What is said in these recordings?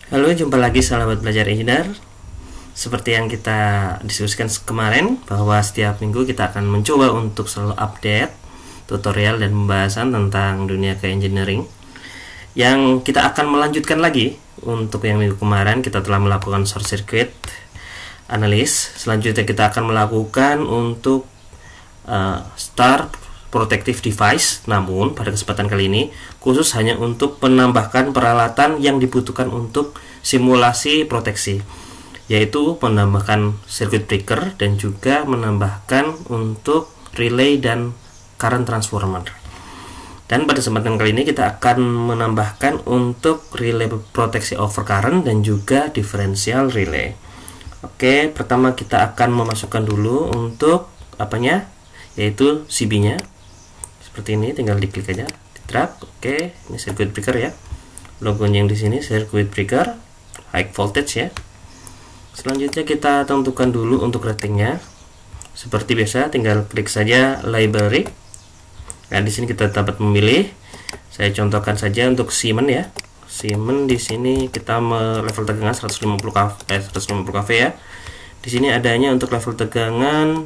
Halo, jumpa lagi sahabat belajar engineer. Seperti yang kita diskusikan kemarin, bahwa setiap minggu kita akan mencoba untuk selalu update tutorial dan pembahasan tentang dunia ke-engineering. Yang kita akan melanjutkan lagi. Untuk yang minggu kemarin kita telah melakukan short circuit analysis. Selanjutnya kita akan melakukan untuk start protective device, namun pada kesempatan kali ini khusus hanya untuk menambahkan peralatan yang dibutuhkan untuk simulasi proteksi, yaitu menambahkan circuit breaker dan juga menambahkan untuk relay dan current transformer. Dan pada kesempatan kali ini kita akan menambahkan untuk relay proteksi overcurrent dan juga differential relay. Oke, pertama kita akan memasukkan dulu untuk apanya, yaitu CB nya. Seperti ini, tinggal diklik aja, di drag. Oke, ini circuit breaker ya. Logonya yang di sini circuit breaker high voltage ya. Selanjutnya kita tentukan dulu untuk ratingnya. Seperti biasa, tinggal klik saja library. Nah, di sini kita dapat memilih. Saya contohkan saja untuk Siemens ya. Siemens di sini kita level tegangan 150 kV ya. Di sini adanya untuk level tegangan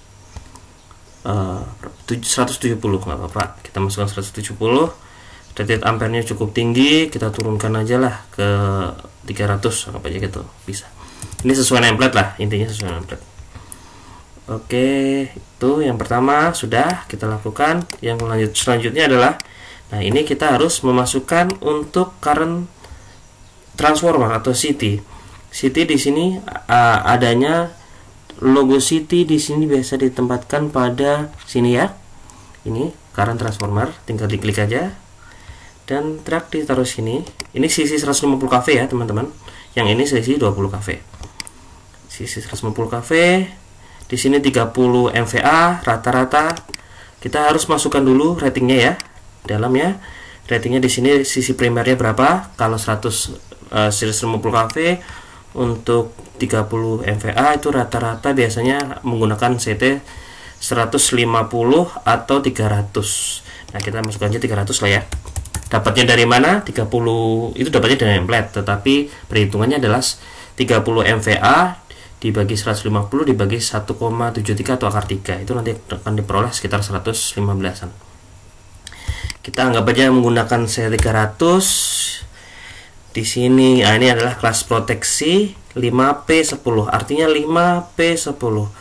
170, nggak apa-apa, kita masukkan 170. Rated ampernya cukup tinggi, kita turunkan aja lah ke 300, apa aja gitu, bisa. Ini sesuai nameplate lah, intinya sesuai nameplate. Oke, itu yang pertama sudah kita lakukan. Yang selanjutnya adalah, nah ini kita harus memasukkan untuk current transformer atau CT. CT di sini adanya logo CT di sini biasa ditempatkan pada sini ya. Ini current transformer, tinggal diklik aja dan drag ditaruh sini. Ini sisi 150 kV ya teman-teman. Yang ini sisi 20 kV. Sisi 150 kV. Di sini 30 MVA rata-rata. Kita harus masukkan dulu ratingnya ya. Dalamnya ratingnya di sini sisi primernya berapa? Kalau 150 kV untuk 30 MVA itu rata-rata biasanya menggunakan CT 150 atau 300. Nah, kita masukkan aja 300 lah ya. Dapatnya dari mana? 30 itu dapatnya dari nameplate, tetapi perhitungannya adalah 30 MVA dibagi 150 dibagi 1,73 atau akar 3. Itu nanti akan diperoleh sekitar 115-an. Kita anggap aja menggunakan C300. Di sini, ini adalah kelas proteksi 5P10, artinya 5P10.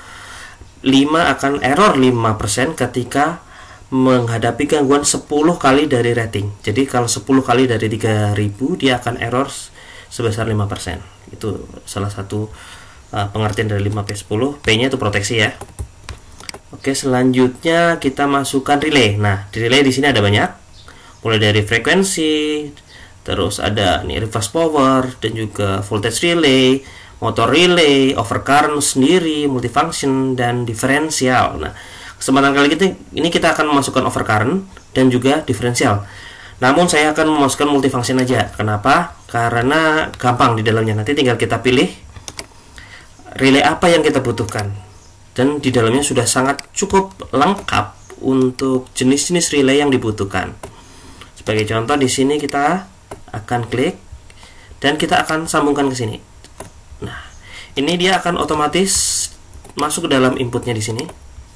5 akan error 5% ketika menghadapi gangguan 10 kali dari rating. Jadi kalau 10 kali dari 3000 dia akan error sebesar 5%. Itu salah satu pengertian dari 5P10. P-nya itu proteksi ya. Oke, selanjutnya kita masukkan relay. Nah, di relay di sini ada banyak. Mulai dari frekuensi, terus ada nih reverse power dan juga voltage relay, motor relay, overcurrent sendiri, multifunction dan diferensial. Nah, kesempatan kali ini kita akan memasukkan overcurrent dan juga diferensial. Namun saya akan memasukkan multifunction aja. Kenapa? Karena gampang di dalamnya. Nanti tinggal kita pilih relay apa yang kita butuhkan. Dan di dalamnya sudah sangat cukup lengkap untuk jenis-jenis relay yang dibutuhkan. Sebagai contoh di sini kita akan klik dan kita akan sambungkan ke sini. Nah, ini dia akan otomatis masuk ke dalam inputnya di sini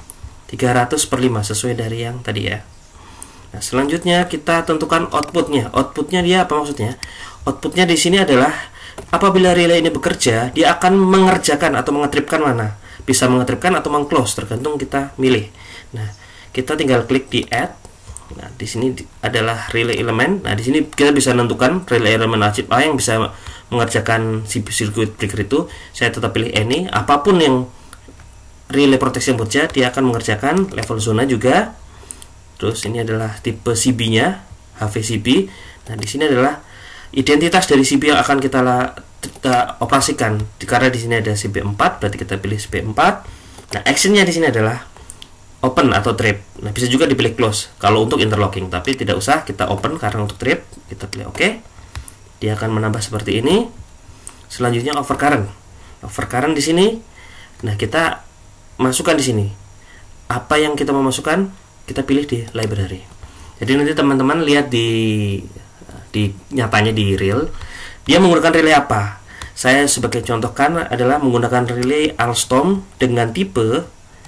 300/5 sesuai dari yang tadi ya. Nah, selanjutnya kita tentukan outputnya. Outputnya dia apa maksudnya? Outputnya di sini adalah apabila relay ini bekerja, dia akan mengerjakan atau mengetripkan mana. Bisa mengetripkan atau mengclose, tergantung kita milih. Nah, kita tinggal klik di add. Nah, di sini adalah relay element. Nah, di sini kita bisa menentukan relay element chip A yang bisa mengerjakan circuit breaker itu. Saya tetap pilih ini. Apapun yang relay proteksi yang bekerja, dia akan mengerjakan level zona juga. Terus ini adalah tipe CB-nya, HVCB. Nah, di sini adalah identitas dari CB yang akan kita operasikan. Karena di sini ada CB4, berarti kita pilih CB4. Nah, actionnya di sini adalah open atau trip. Nah, bisa juga dipilih close kalau untuk interlocking, tapi tidak usah kita open karena untuk trip kita pilih OK. Dia akan menambah seperti ini. Selanjutnya overcurrent. Overcurrent di sini. Nah, kita masukkan di sini. Apa yang kita mau masukkan, kita pilih di library. Jadi nanti teman-teman lihat di nyatanya di real. Dia menggunakan relay apa? Saya sebagai contohkan adalah menggunakan relay Alstom dengan tipe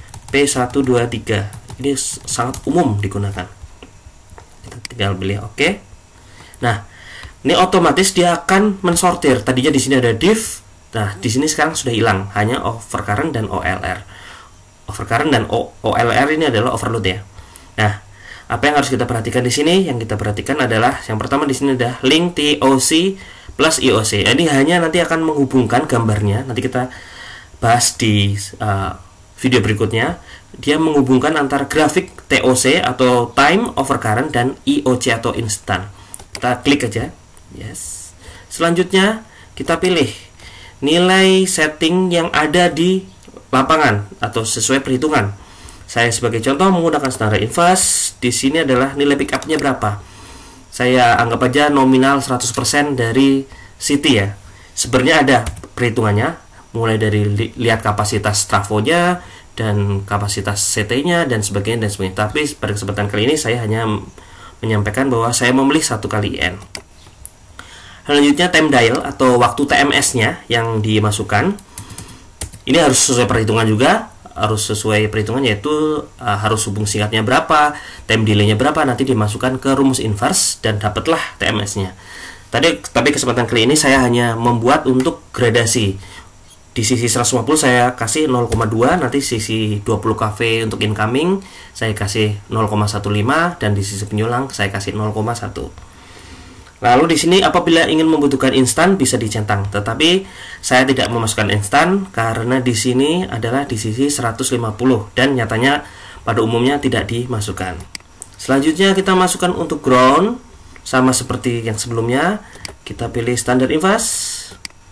P123. Ini sangat umum digunakan. Kita tinggal pilih oke. Nah, ini otomatis dia akan mensortir. Tadinya di sini ada diff. Nah, di sini sekarang sudah hilang, hanya overcurrent dan OLR. Overcurrent dan OLR ini adalah overload ya. Nah, apa yang harus kita perhatikan di sini? Yang kita perhatikan adalah yang pertama di sini ada link TOC plus IOC. Ini hanya nanti akan menghubungkan gambarnya. Nanti kita bahas di video berikutnya. Dia menghubungkan antara grafik TOC atau time overcurrent dan IOC atau instant. Kita klik aja. Yes. Selanjutnya kita pilih nilai setting yang ada di lapangan atau sesuai perhitungan. Saya sebagai contoh menggunakan standar inverse. Di sini adalah nilai pick up-nya berapa. Saya anggap aja nominal 100% dari CT ya. Sebenarnya ada perhitungannya, mulai dari lihat kapasitas trafonya dan kapasitas CT-nya dan sebagainya. Tapi pada kesempatan kali ini saya hanya menyampaikan bahwa saya memilih 1 kali N. Selanjutnya time dial atau waktu TMS-nya yang dimasukkan. Ini harus sesuai perhitungan juga. Harus sesuai perhitungan, yaitu harus hubung singkatnya berapa, time delay-nya berapa, nanti dimasukkan ke rumus inverse dan dapatlah TMS-nya. Tapi kesempatan kali ini saya hanya membuat untuk gradasi. Di sisi 150 saya kasih 0,2, nanti sisi 20 kV untuk incoming saya kasih 0,15 dan di sisi penyulang saya kasih 0,1. Lalu di sini apabila ingin membutuhkan instan bisa dicentang, tetapi saya tidak memasukkan instan karena di sini adalah di sisi 150 dan nyatanya pada umumnya tidak dimasukkan. Selanjutnya kita masukkan untuk ground, sama seperti yang sebelumnya. Kita pilih standar inverse.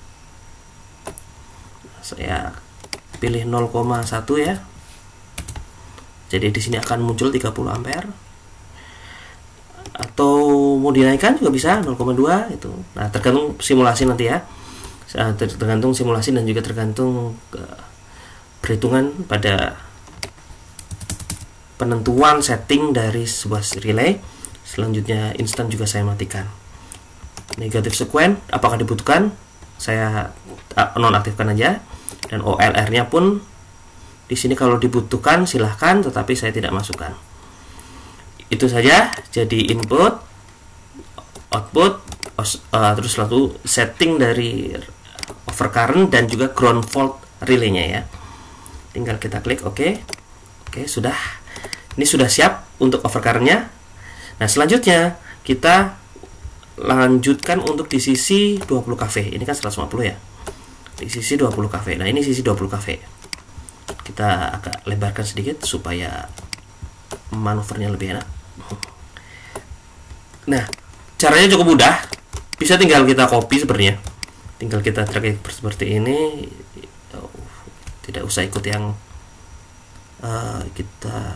Saya pilih 0,1 ya. Jadi di sini akan muncul 30 ampere. Atau mau dinaikkan juga bisa 0,2 itu. Nah, tergantung simulasi nanti ya. Tergantung simulasi dan juga tergantung perhitungan pada penentuan setting dari sebuah relay. Selanjutnya instan juga saya matikan. Negatif sequence apakah dibutuhkan? Saya nonaktifkan aja. Dan OLR-nya pun di sini kalau dibutuhkan silahkan, tetapi saya tidak masukkan. Itu saja, jadi input, output, terus lalu setting dari overcurrent dan juga ground fault relaynya ya. Tinggal kita klik OK. Oke, sudah. Ini sudah siap untuk overcurrentnya. Nah, selanjutnya kita lanjutkan untuk di sisi 20 kV. Ini kan 150 ya. Di sisi 20 kV. Nah, ini sisi 20 kV. Kita agak lebarkan sedikit supaya manuvernya lebih enak. Nah, caranya cukup mudah. Bisa tinggal kita copy sebenarnya. Tinggal kita drag seperti ini. Tidak usah ikut yang kita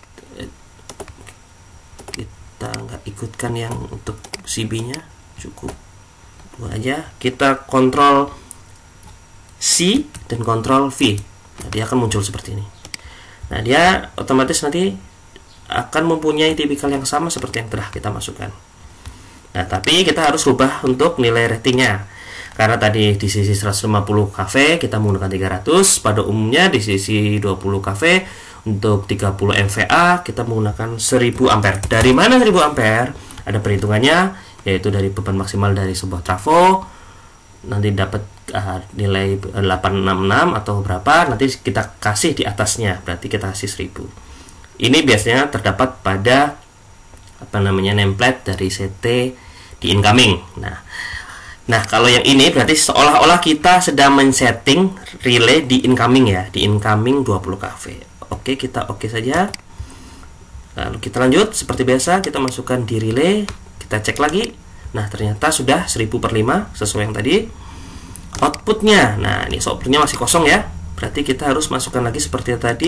nggak ikutkan yang untuk CB-nya, cukup dua aja. Kita kontrol C dan kontrol V. Nah, dia akan muncul seperti ini. Nah, dia otomatis nanti akan mempunyai tipikal yang sama seperti yang telah kita masukkan. Nah, tapi kita harus rubah untuk nilai ratingnya. Karena tadi di sisi 150 kV kita menggunakan 300, pada umumnya di sisi 20 kV untuk 30 MVA kita menggunakan 1000 ampere. Dari mana 1000 ampere? Ada perhitungannya, yaitu dari beban maksimal dari sebuah trafo. Nanti dapat nilai 866 atau berapa, nanti kita kasih di atasnya, berarti kita kasih 1000. Ini biasanya terdapat pada nameplate dari CT di incoming. Nah, kalau yang ini berarti seolah-olah kita sedang men-setting relay di incoming ya, di incoming 20 kV. Oke, kita oke saja. Lalu kita lanjut seperti biasa, kita masukkan di relay, kita cek lagi. Nah, ternyata sudah 1000/5 sesuai yang tadi. Outputnya, nah ini outputnya masih kosong ya, berarti kita harus masukkan lagi seperti yang tadi.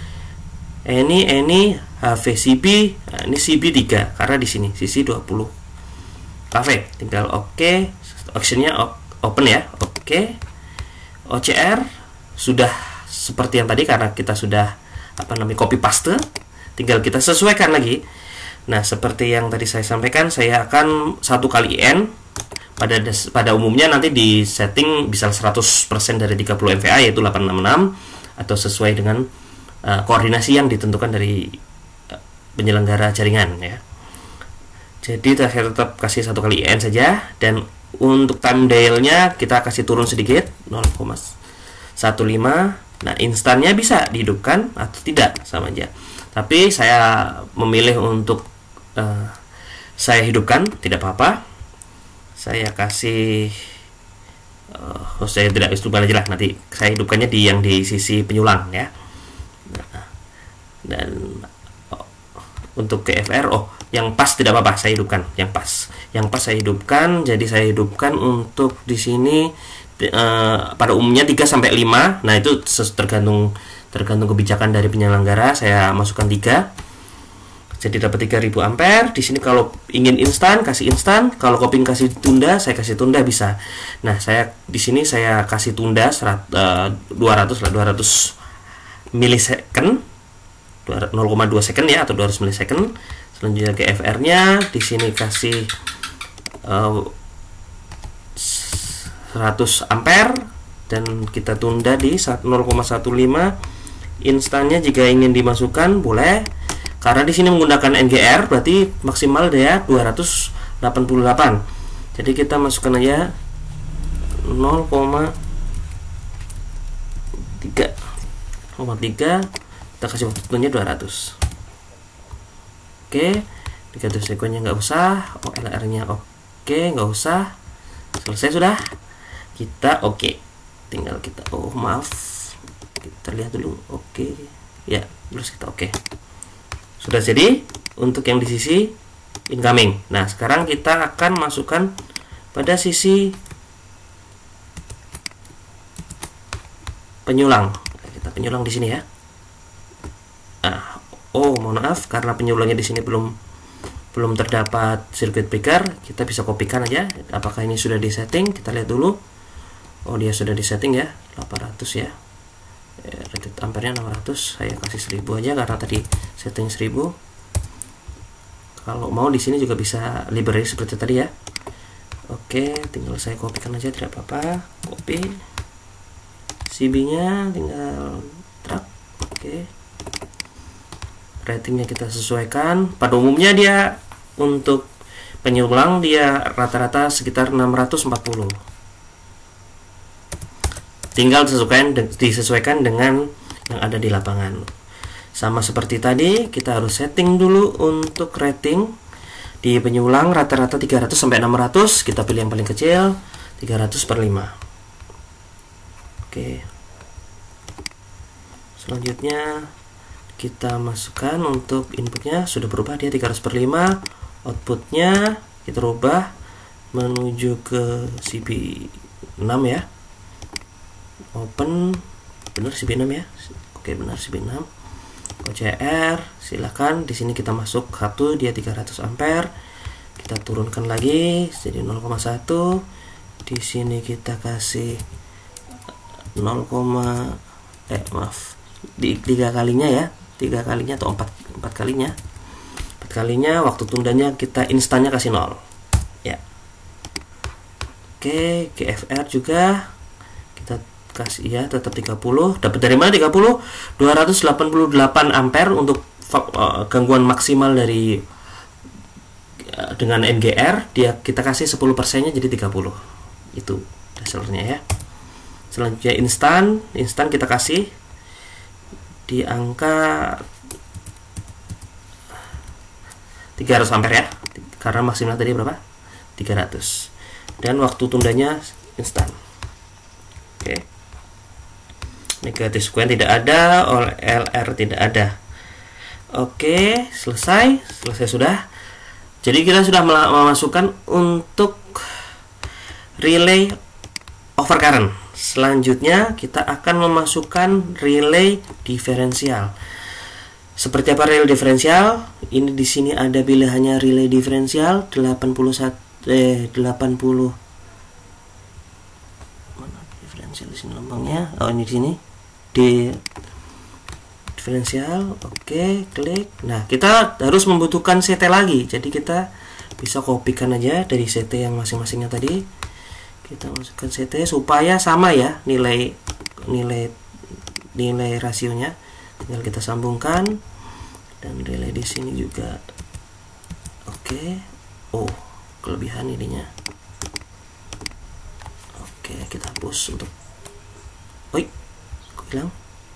Ini HVCB, nah, ini CB3 karena di sini sisi 20 kV. Tinggal oke, optionnya open ya. Oke. OCR sudah seperti yang tadi karena kita sudah copy paste. Tinggal kita sesuaikan lagi. Nah, seperti yang tadi saya sampaikan, saya akan 1 kali N pada umumnya nanti di setting bisa 100% dari 30 MVA yaitu 866 atau sesuai dengan koordinasi yang ditentukan dari penyelenggara jaringan ya. Jadi saya tetap kasih 1 kali IN saja, dan untuk time dialnya kita kasih turun sedikit 0,15. Nah, instannya bisa dihidupkan atau tidak, sama aja. Tapi saya memilih untuk saya hidupkan, tidak apa-apa. Saya kasih saya tidak hidupkan aja lah, nanti saya hidupkannya di yang di sisi penyulang ya. Nah, dan untuk KFR yang pas tidak apa-apa, saya hidupkan yang pas saya hidupkan. Jadi saya hidupkan untuk di sini pada umumnya 3-5. Nah, itu tergantung kebijakan dari penyelenggara. Saya masukkan 3, jadi dapat 3000 ampere. Di sini kalau ingin instan kasih instan, kalau coping kasih tunda, saya kasih tunda bisa. Nah, saya di sini saya kasih tunda 200 milisecond, 0,2 second ya, atau 200 milisecond. Selanjutnya KFR nya di sini kasih 100 ampere dan kita tunda di 0,15. Instannya jika ingin dimasukkan boleh, karena di sini menggunakan NGR berarti maksimal daya 288. Jadi kita masukkan aja 0,3, kita kasih waktunya 200. Oke, negatif sequence-nya nggak usah, OLR-nya oke, nggak usah. Selesai sudah. Kita oke. Tinggal kita maaf. Kita lihat dulu. Oke. Ya, terus kita oke. Sudah jadi untuk yang di sisi incoming. Nah, sekarang kita akan masukkan pada sisi penyulang. Kita penyulang di sini ya. Nah, mohon maaf karena penyulangnya di sini belum terdapat circuit breaker. Kita bisa kopikan aja. Apakah ini sudah disetting? Kita lihat dulu. Dia sudah disetting ya, 800 ya. Rated ampere-nya 600. Saya kasih 1000 aja karena tadi setting 1000. Kalau mau di sini juga bisa library seperti tadi ya. Oke, tinggal saya kopikan aja, tidak apa-apa. Copy. CB-nya tinggal drag. Oke. Ratingnya kita sesuaikan. Pada umumnya dia untuk penyulang dia rata-rata sekitar 640. Tinggal disesuaikan dengan yang ada di lapangan. Sama seperti tadi, kita harus setting dulu untuk rating di penyulang rata-rata 300 sampai 600. Kita pilih yang paling kecil, 300/5. Oke. Selanjutnya kita masukkan untuk inputnya, sudah berubah dia 300/5. Outputnya kita rubah menuju ke CB6 ya. Open, benar CB6 ya. Oke, benar CB6. OCR, silakan. Di sini kita masuk 1, dia 300 ampere. Kita turunkan lagi jadi 0,1. Di sini kita kasih 3 kalinya ya. 3 kalinya atau 4 kalinya. 4 kalinya, waktu tundanya kita instannya kasih 0 ya. Oke, GFR juga kita kasih ya, tetap 30. Dapat dari mana 30? 288 ampere untuk gangguan maksimal dari dengan NGR. Kita kasih 10%-nya jadi 30. Itu dasarnya ya. Selanjutnya instan kita kasih di angka 300 ampere ya, karena maksimal tadi berapa? 300. Dan waktu tundanya instan. Oke. Negatif sequence tidak ada, OLR tidak ada. Oke, selesai sudah. Jadi kita sudah memasukkan untuk relay overcurrent. Selanjutnya kita akan memasukkan relay diferensial. Seperti apa relay diferensial? Ini di sini ada pilihannya relay diferensial 80. Mana diferensial di sini lambangnya? Ini di sini. Di diferensial. Oke, klik. Nah, kita harus membutuhkan CT lagi. Jadi kita bisa kopikan aja dari CT yang masing-masingnya tadi. Kita masukkan CT supaya sama ya nilai rasionya. Tinggal kita sambungkan, dan relay di sini juga. Oke. Oh, kelebihan ininya. Oke, kita hapus untuk. Oi, kok hilang?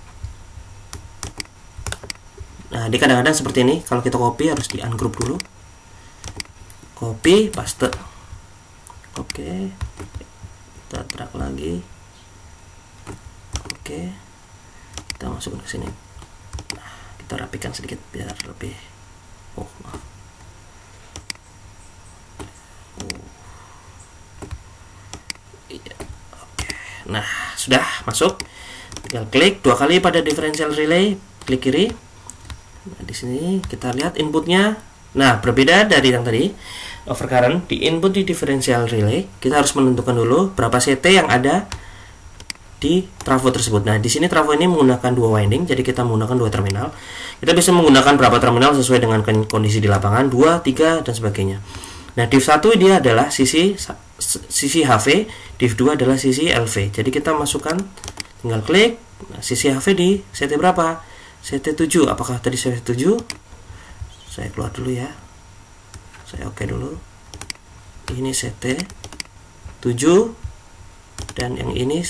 Nah, di kadang-kadang seperti ini, kalau kita copy harus di ungroup dulu. Copy, paste. Oke. Kita drag lagi. Oke. Kita masukkan ke sini. Nah, kita rapikan sedikit biar lebih. Oh, maaf. Iya. Oke. Nah, sudah masuk. Tinggal klik 2 kali pada differential relay, klik kiri. Nah, di sini kita lihat inputnya. Nah, berbeda dari yang tadi overcurrent. Di input di differential relay, kita harus menentukan dulu berapa CT yang ada di trafo tersebut. Nah, di sini trafo ini menggunakan 2 winding, jadi kita menggunakan 2 terminal. Kita bisa menggunakan berapa terminal sesuai dengan kondisi di lapangan, 2, 3, dan sebagainya. Nah, div 1 dia adalah sisi HV, div 2 adalah sisi LV. Jadi kita masukkan, tinggal klik. Nah, sisi HV di CT berapa? CT7. Apakah tadi CT7? Saya keluar dulu ya. Saya oke dulu. Ini CT7 dan yang ini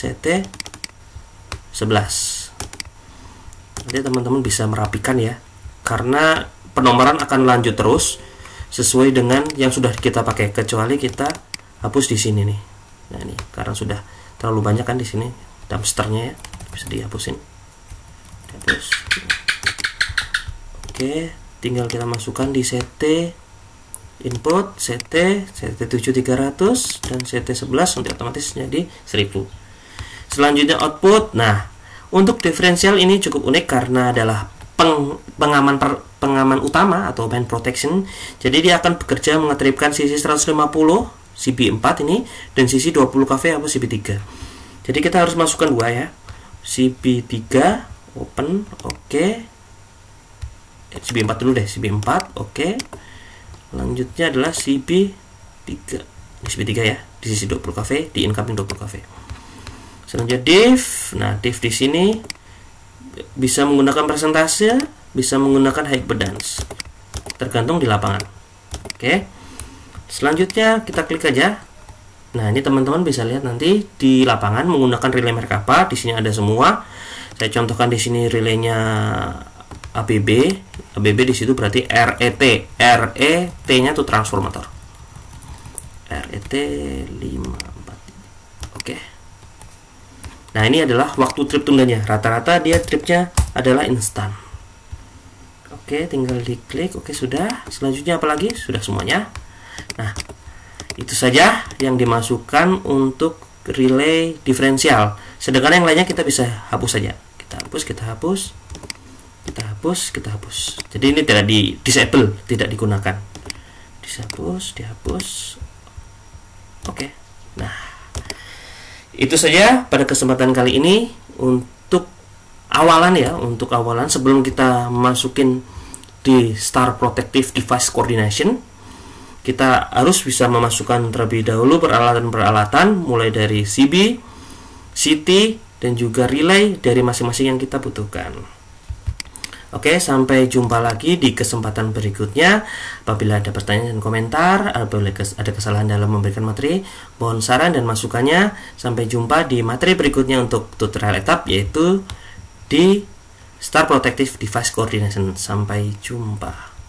CT11. Nanti teman-teman bisa merapikan ya. Karena penomoran akan lanjut terus sesuai dengan yang sudah kita pakai, kecuali kita hapus di sini nih. Nah, ini karena sudah terlalu banyak kan di sini dumpsternya ya. Bisa dihapusin. Dihapus. Oke. Tinggal kita masukkan di CT input, CT7 300 dan CT11, nanti otomatis jadi 1000. Selanjutnya output. Nah, untuk diferensial ini cukup unik karena adalah pengaman utama atau band protection. Jadi dia akan bekerja mengetripkan sisi 150 CB4 ini dan sisi 20 kV atau CB3. Jadi kita harus masukkan 2 ya. CB3 open, oke. CB4 dulu deh, CB4, oke. Lanjutnya adalah CB3. Ini CB3 ya, di sisi 20 kV, di incoming 20 kV. Selanjutnya div. Nah, div di sini bisa menggunakan persentase, bisa menggunakan high impedance. Tergantung di lapangan. Oke. Selanjutnya kita klik aja. Nah, ini teman-teman bisa lihat nanti di lapangan menggunakan relay merek apa. Di sini ada semua. Saya contohkan di sini relaynya ABB di situ berarti RET. RET-nya itu transformator. RET 543. Oke. Nah, ini adalah waktu trip tunggalnya. Rata-rata dia tripnya adalah instan. Oke, tinggal diklik. Oke, sudah. Selanjutnya apa lagi? Sudah semuanya. Nah, itu saja yang dimasukkan untuk relay diferensial. Sedangkan yang lainnya kita bisa hapus saja. Kita hapus, kita hapus. Kita hapus, kita hapus. Jadi ini tidak di disable, tidak digunakan. Dihapus, dihapus. Oke. Nah, itu saja pada kesempatan kali ini untuk awalan ya, untuk awalan sebelum kita masukin di Star Protective Device Coordination. Kita harus bisa memasukkan terlebih dahulu peralatan-peralatan mulai dari CB, CT, dan juga relay dari masing-masing yang kita butuhkan. Oke, sampai jumpa lagi di kesempatan berikutnya. Apabila ada pertanyaan dan komentar, apabila ada kesalahan dalam memberikan materi, mohon saran dan masukannya. Sampai jumpa di materi berikutnya untuk tutorial etap, yaitu di Star Protective Device Coordination. Sampai jumpa.